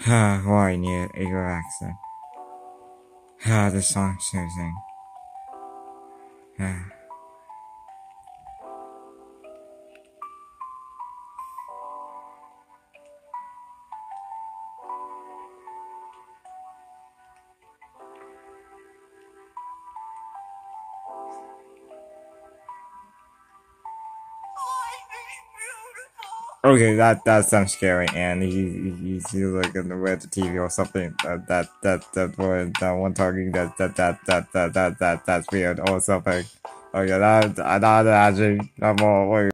Why need Eagle accent? The song choosing. Okay, that sounds scary, and he's looking at the TV or something. That one talking that's weird or something. Okay, that actually I'm more.